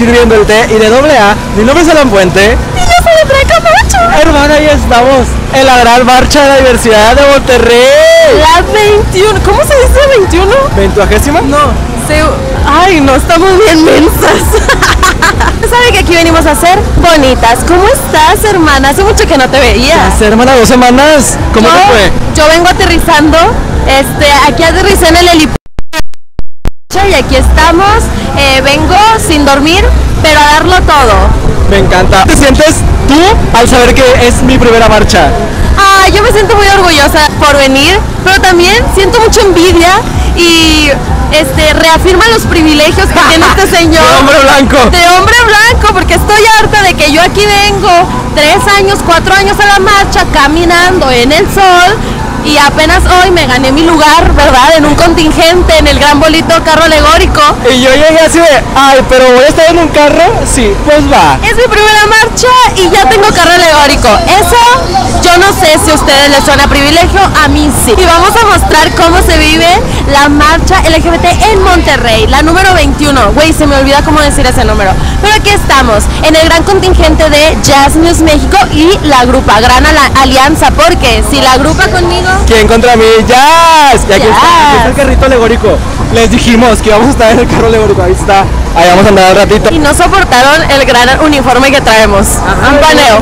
sirviendo el té y de AA. Mi nombre es Alan Puente. Y yo soy Andrea Camacho. Hermana, ya estamos en la gran marcha de la Diversidad de Monterrey. La 21, ¿cómo se dice 21? ¿20ª? No. Ay, no, estamos bien mensas. ¿Sabe que aquí venimos a hacer bonitas? ¿Cómo estás, hermana? Hace mucho que no te veía. Hace, hermana, 2 semanas. ¿Cómo te fue? Yo vengo aterrizando. Aquí aterricé en el helipuerto y aquí estamos. Vengo sin dormir, pero a darlo todo. Me encanta. ¿Te sientes tú al saber que es mi primera marcha? Yo me siento muy orgullosa por venir, pero también siento mucha envidia y reafirma los privilegios que tiene este señor. De hombre blanco. De hombre blanco, porque estoy harta de que yo aquí vengo 3 años, 4 años a la marcha, caminando en el sol. Y apenas hoy me gané mi lugar, ¿verdad? En un contingente, en el gran bolito carro alegórico. Y yo llegué así de, ay, pero voy a estar en un carro. Sí, pues va. Es mi primera marcha y ya tengo carro alegórico. Eso, yo no sé si a ustedes les suena privilegio, a mí sí. Y vamos a mostrar cómo se vive la marcha LGBT en Monterrey, la número 21. Güey, se me olvida cómo decir ese número. Pero aquí estamos, en el gran contingente de Jazz News México y la agrupa, gran alianza, porque si la agrupa conmigo... ¿Quién contra mí? ¡Jazz! Y aquí está el carrito alegórico. Les dijimos que íbamos a estar en el carro alegórico. Ahí está. Ahí vamos a andar un ratito. Y no soportaron el gran uniforme que traemos. Un paneo.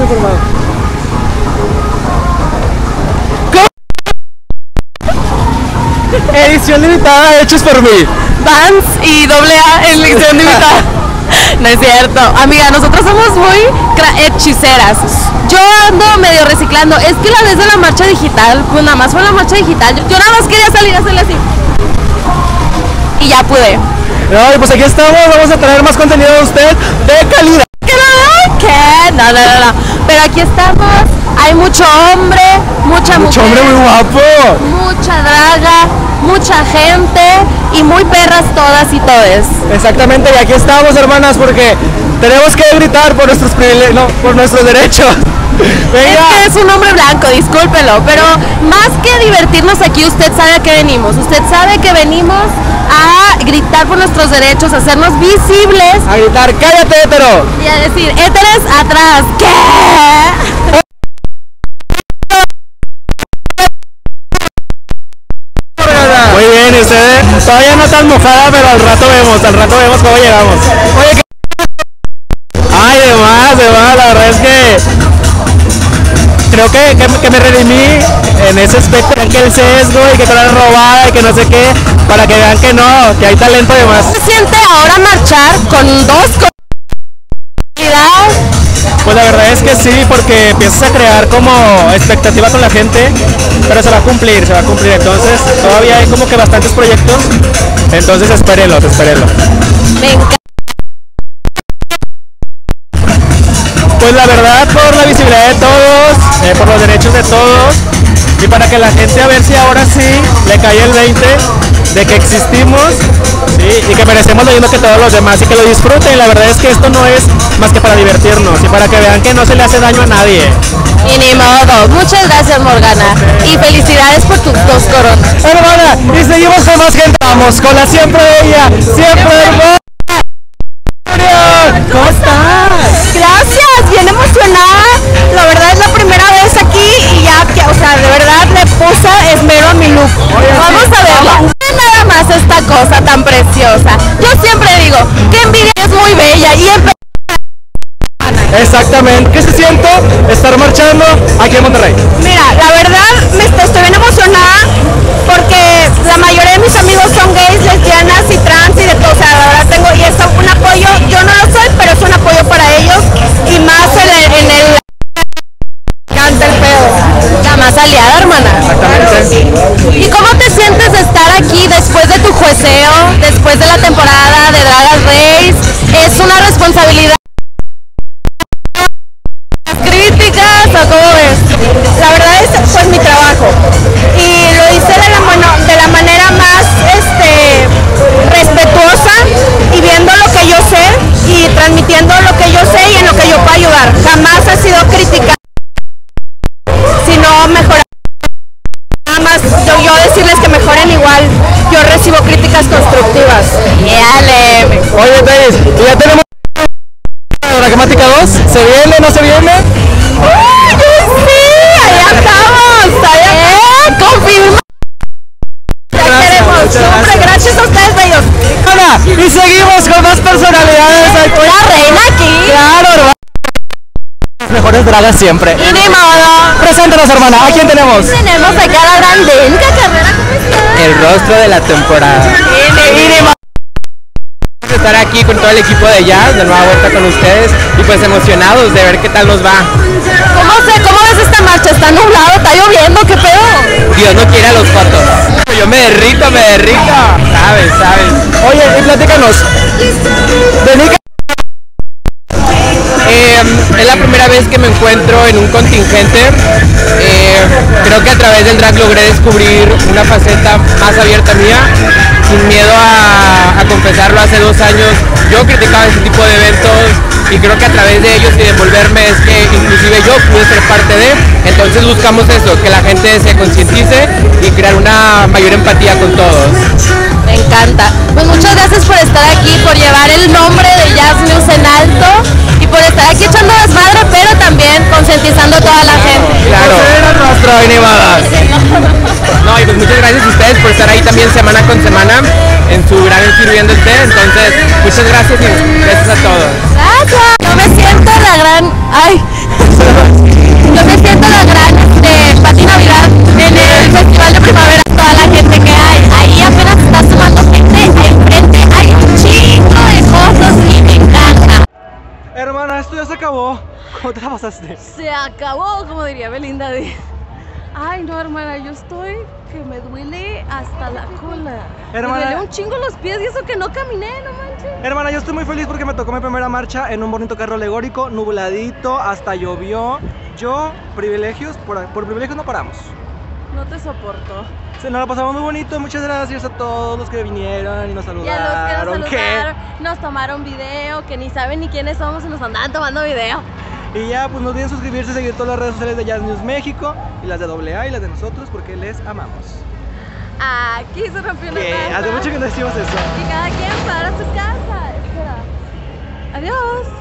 Edición limitada hechos por mí. Vans y AA en edición limitada. No es cierto, amiga, nosotros somos muy hechiceras. Yo ando medio reciclando. Es que la vez de la marcha digital, pues nada más fue la marcha digital. Yo nada más quería salir a hacerle así. Y ya pude. No, y pues aquí estamos, vamos a traer más contenido de usted de calidad. ¿Qué? No. Pero aquí estamos, hay mucho hombre, mucha mujer. Mucho hombre muy guapo. Mucha draga, mucha gente y muy perras todas y todes. Exactamente, y aquí estamos, hermanas, porque tenemos que gritar por nuestros privilegios, no, por nuestros derechos. Venga. Es que es un hombre blanco, discúlpelo, pero más que divertirnos aquí, usted sabe a qué venimos. Usted sabe que venimos a gritar por nuestros derechos, a hacernos visibles. A gritar, cállate, hétero. Y a decir, héteres atrás. ¿Qué? Muy bien, y ustedes todavía no tan mojada, pero al rato vemos cómo llegamos. Oye, ay, de más, la verdad es que creo que me redimí en ese aspecto, que el sesgo y que era robada y que no sé qué, para que vean que no, que hay talento y demás. ¿Qué se siente ahora marchar con dos comunidades? Pues la verdad es que sí, porque empiezas a crear como expectativa con la gente, pero se va a cumplir, entonces todavía hay como que bastantes proyectos, entonces espérenlos. Me encanta. Pues la verdad, por la visibilidad de todos, por los derechos de todos, y para que la gente a ver si ahora sí le cae el 20 de que existimos, ¿sí? Y que merecemos lo mismo que todos los demás y que lo disfruten. La verdad es que esto no es más que para divertirnos y para que vean que no se le hace daño a nadie. Y ni modo. Muchas gracias, Morgana, y felicidades por tus 2 coronas. Hermana, y seguimos con más gente. Vamos con la siempre bella, siempre hermosa. ¿Cómo estás? Gracias, bien emocionada. La verdad es la primera vez aquí y ya, o sea, de verdad le puse esmero a mi look. Vamos a verla. Nada más esta cosa tan preciosa. Yo siempre digo que envidia es muy bella y Exactamente. ¿Qué se siente estar marchando aquí en Monterrey? Mira, la verdad estoy bien emocionada porque la mayoría de mis amigos son gays, lesbianas y trans y de todo. O sea, la verdad tengo y es un apoyo. Yo no lo soy, pero es un apoyo para ellos y más en el canta el pedo. La más aliada, hermana. Exactamente. ¿Y cómo te sientes de estar aquí después de tu jueceo, después de la temporada de Drag Race? Es una responsabilidad. Críticas o cómo ves? La verdad es pues mi trabajo y lo hice de la manera más respetuosa y viendo lo que yo sé y transmitiendo lo que yo sé y en lo que yo puedo ayudar. Jamás ha sido crítica, sino mejorar. Nada más yo decirles que mejoren igual. Yo recibo críticas constructivas. Oye, Thais, ya tenemos Dramática 2, ¿se viene, no se viene? ¡Uy, sí! ¡Allá estamos! ¡Allá! ¡Confirma! Ya queremos, súper, gracias a ustedes, bellos. Y seguimos con más personalidades aquí. La reina aquí. Claro, hermana. Mejores dragas siempre. Y ni modo. Preséntanos, hermana, ¿a quién tenemos? Tenemos aquí a la gran Denka Carrera, ¿cómo estás? El rostro de la temporada. Estar aquí con todo el equipo de Jazz, de nueva vuelta con ustedes y pues emocionados de ver qué tal nos va. ¿Cómo ves esta marcha? ¿Está nublado? ¿Está lloviendo? ¿Qué pedo? Dios no quiere a los fotos. Yo me derrito. Sabes. Oye, y platícanos. Denica. Es la primera vez que me encuentro en un contingente. Creo que a través del drag logré descubrir una faceta más abierta mía, sin miedo a confesarlo. Hace 2 años yo criticaba ese tipo de eventos y creo que a través de ellos y de envolverme es que inclusive yo pude ser parte de. Entonces buscamos eso, que la gente se concientice y crear una mayor empatía con todos. Me encanta. Pues muchas gracias por estar aquí, por llevar el nombre de Jazz News en alto y por estar aquí echando desmadre, pero también concientizando a toda la gente. Claro. El rostro de Nevadas. No, y pues muchas gracias a ustedes por estar ahí también semana con semana en su gran Sirviendo el Té. Entonces, muchas gracias y gracias a todos. Gracias. Yo me siento la gran... ¡Ay! Yo me siento la gran Pati Navidad en el Festival de Primavera. Toda la gente que hay. Ahí apenas está sumando gente. Enfrente hay un chingo de cosas y me encanta. Hermana, esto ya se acabó. ¿Cómo te la pasaste? Se acabó, como diría Belinda de... Ay, no, hermana, yo estoy que me duele hasta la cola. Hermana, me duele un chingo los pies y eso que no caminé, no manches. Hermana, yo estoy muy feliz porque me tocó mi primera marcha en un bonito carro alegórico, nubladito, hasta llovió. Yo, privilegios, por privilegios no paramos. No te soporto. Se nos la pasamos muy bonito, muchas gracias a todos los que vinieron y nos saludaron. Y a los que nos saludaron, nos tomaron video, que ni saben ni quiénes somos y nos andaban tomando video. Y ya, pues no olviden suscribirse, seguir todas las redes sociales de Jazz News México y las de AA y las de nosotros porque les amamos. Aquí se rompió una taza. Hace mucho que no decimos eso. Y cada quien para sus casas. Espera. Adiós.